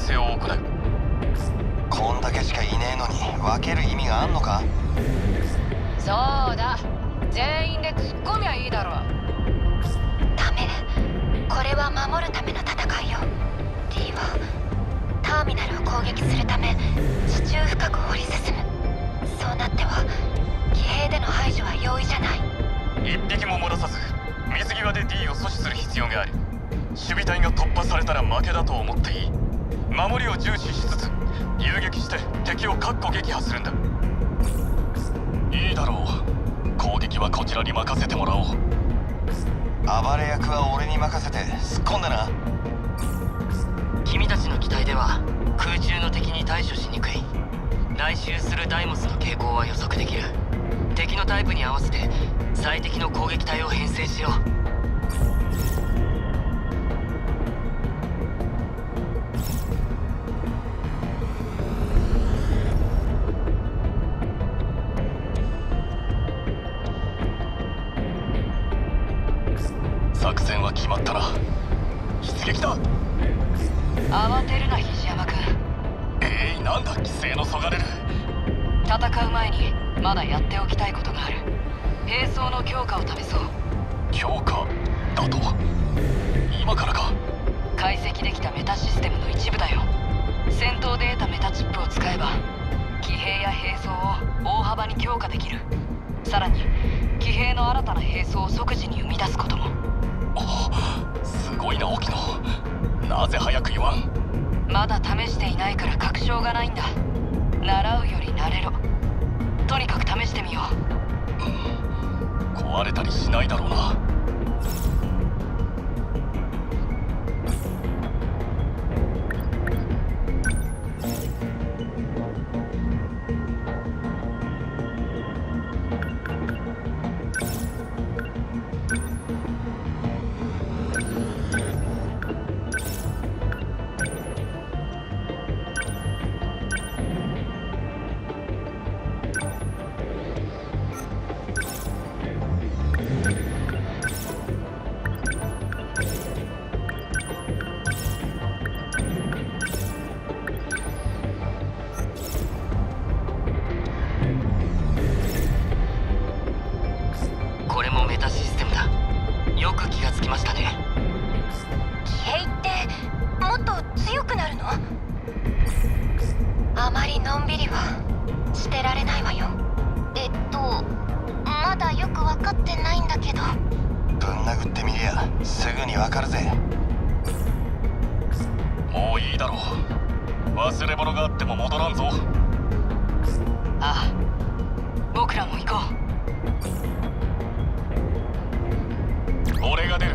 制を行う。 こんだけしかいねえのに分ける意味があんのか？ そうだ、全員で突っ込みゃいいだろう。 ダメ、これは守るための戦いよ。 D はターミナルを攻撃するため地中深く掘り進む。そうなっては騎兵での排除は容易じゃない。 一匹も漏らさず水際で D を阻止する必要がある。守備隊が突破されたら負けだと思っていい。守りを重視しつつ遊撃して敵を確固撃破するんだ。いいだろう、攻撃はこちらに任せてもらおう。 暴れ役は俺に任せて突っ込んでな。 君たちの機体では空中の敵に対処しにくい。来襲するダイモスの傾向は予測できる。敵のタイプに合わせて最適の攻撃隊を編成しよう。 作戦は決まったな。出撃だ。 慌てるな菱山君。 なんだ規制のそがれる。 戦う前にまだやっておきたいことがある。兵装の強化を試そう。 強化だと今からか？ 解析できたメタシステムの一部だよ。戦闘で得たメタチップを使えば騎兵や兵装を大幅に強化できる。さらに騎兵の新たな兵装を即時に生み出すことも。 すごいな沖野。なぜ早く言わん？ まだ試していないから確証がないんだ。習うより慣れろ。とにかく試してみよう。 壊れたりしないだろうな。 これもメタシステムだ。よく気がつきましたね。 騎兵ってもっと強くなるの？あまりのんびりはしてられないわよ。まだよく分かってないんだけど。 ぶん殴ってみりゃすぐに分かるぜ。 もういいだろう。忘れ物があっても戻らんぞ。 ああ、僕らも行こう。 俺が出る。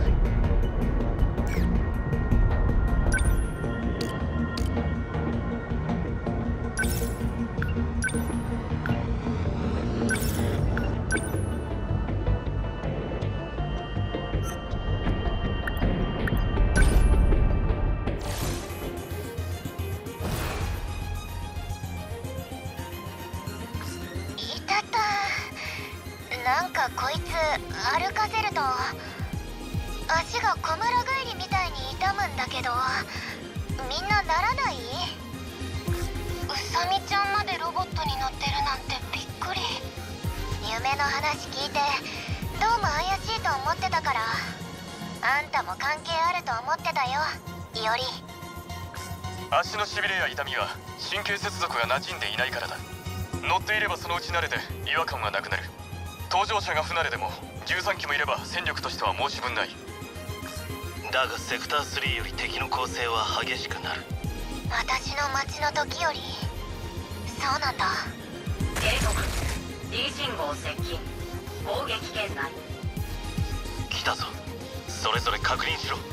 いたた。なんかこいつ歩かせると足が小村返りみたいに痛むんだけど、みんなならない？うさみちゃんまでロボットに乗ってるなんてびっくり。夢の話聞いてどうも怪しいと思ってたから。あんたも関係あると思ってたよ、いおり。 足のしびれや痛みは神経接続が馴染んでいないからだ。乗っていればそのうち慣れて違和感はなくなる。搭乗者が不慣れでも13機もいれば戦力としては申し分ない。 だがセクター3より敵の攻勢は激しくなる。 私の町の時より。そうなんだ。 警告、 D 信号接近、攻撃圏内。 来たぞ。それぞれ確認しろ。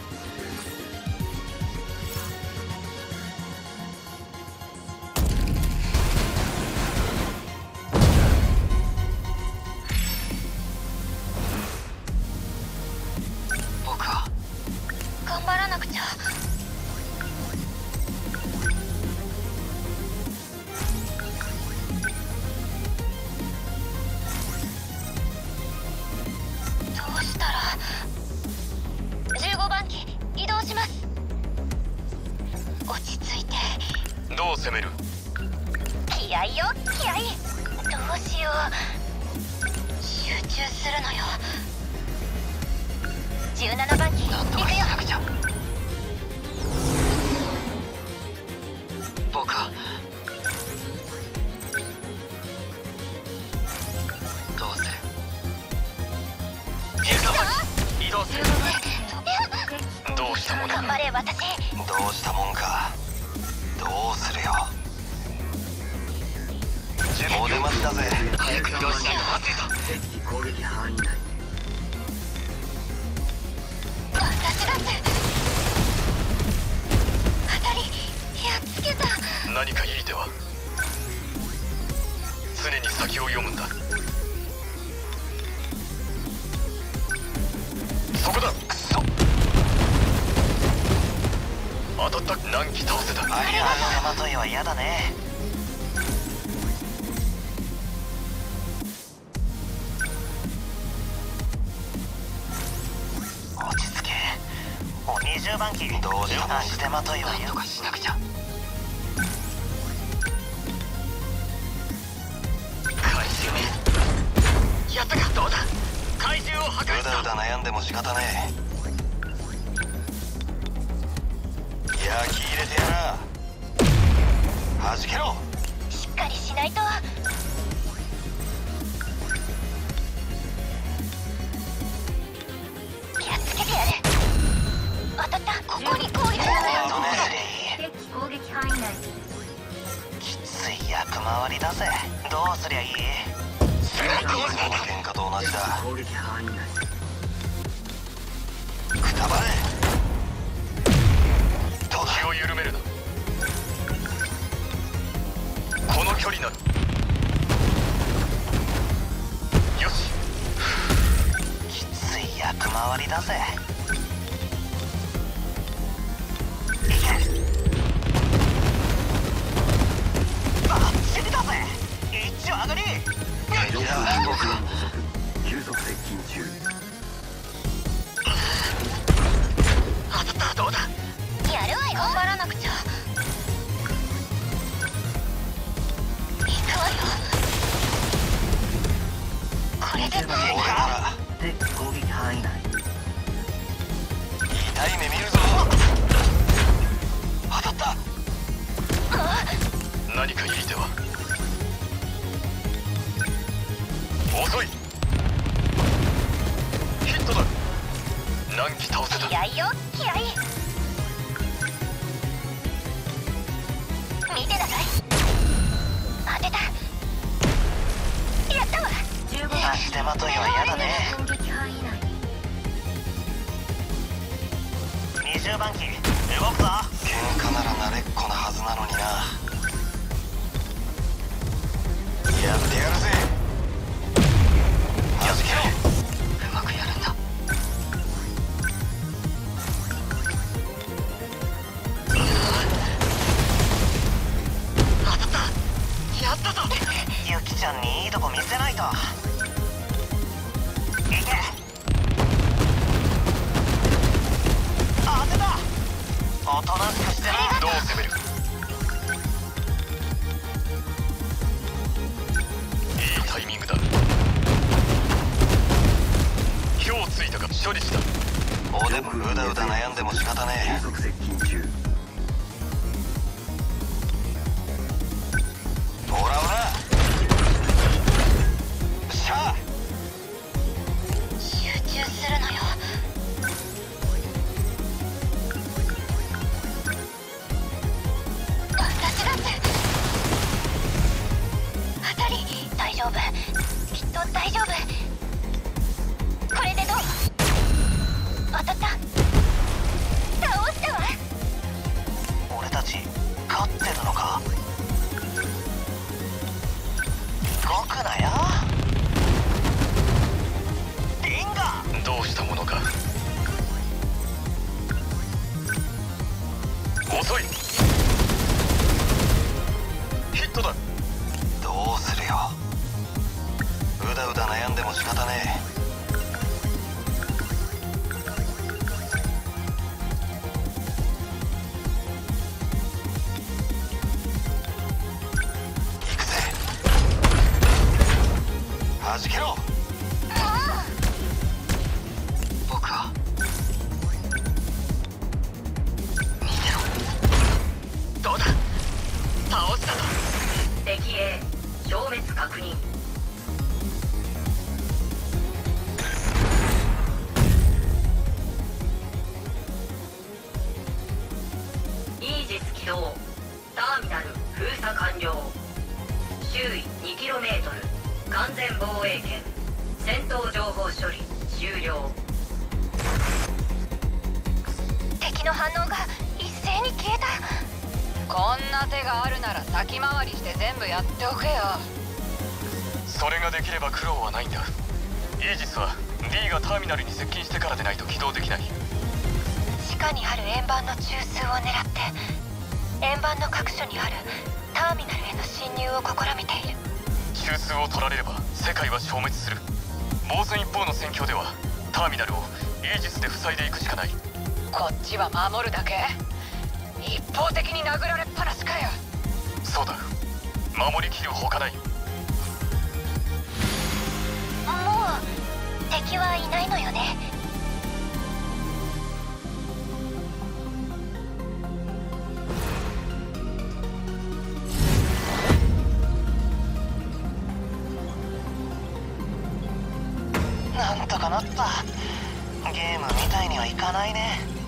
僕は頑張らなくちゃ。どうしたら。15番機攻める？ 気合よ気合。どうしよう。集中するのよ。17番機行くよ。 僕はどうする？移動する。 どうしたもの頑張れ私。 どうしたもんか。どうするよ。お出待ちだぜ。 早く移動しないとまずいぞ。 攻撃範囲内。 私だって当たりやっつけた。 何かいい手は？常に先を読むんだ。そこだ。くそ。当たった。何機倒せた。 ありがとう。手まといは嫌だね。落ち着け。20番機どうしよう。足手まといは何とかしなくちゃ。怪獣め。やったか。どうだ。怪獣を破壊した。 うだうだ悩んでも仕方ねえ。焼き入れてやら。弾けろ。 しっかりしないと。やっつけてやる。当たった。ここに攻撃だ。 敵攻撃範囲内。 きつい役回りだぜ。どうすりゃいい？喧嘩と同じだ。 攻撃範囲内。 くたばれ。どうだ。 気を緩めるな。この距離なら。よし。 きつい役回りだぜ。いけ。バッチリだぜ。一丁上がり。 僕は急速接近中。 当たった。どうだ。 やるわよ。頑張らなくちゃ。行くわよ。これで俺なら敵攻撃範囲内。 痛い目見るぞ。当たった。 何かいい手は？遅い。ヒットだ。何機倒せた。 気合よ気合。見てなさい。当てた。やったわ。 足手まといは嫌だね。 攻撃範囲内。 20番機動くぞ。喧嘩なら慣れっこなはずなのにな。やってやるぜ。弾けろ。 うまくやるんだ。当たった。やったぞ。 ユキちゃんにいいとこ見せないと。いけ。当てた。おとなしくしてな。 どう攻める？いいタイミングだ。今日ついたか。処理した。 おでもうだうだ悩んでも仕方ね急速接近中。 え。ほらほら。しゃあ。 集中するのよ。私だって当たり。大丈夫。きっと大丈夫。これでどう？当たった。倒したわ。 俺たち勝ってるのか。動くなよ。リンガ。 どうしたものか。遅い。ヒットだ。 どうするよ。うだうだ悩んでも仕方ねえ。 弾けろ。 僕は逃げろ。どうだ、倒したぞ。 敵 A 消滅確認。イージス起動。ターミナル封鎖完了。周囲 2km 完全防衛圏。戦闘情報処理終了。 敵の反応が一斉に消えた。 こんな手があるなら先回りして全部やっておけよ。 それができれば苦労はないんだ。イージスは D がターミナルに接近してからでないと起動できない。 地下にある円盤の中枢を狙って円盤の各所にあるターミナルへの侵入を試みている。 中枢を取られれば世界は消滅する。防戦一方の戦況ではターミナルをイージスで塞いでいくしかない。 こっちは守るだけ？一方的に殴られっぱなしかよ。 そうだ、守りきるほかない。 もう敵はいないのよね。 なんとかなった。ゲームみたいにはいかないね。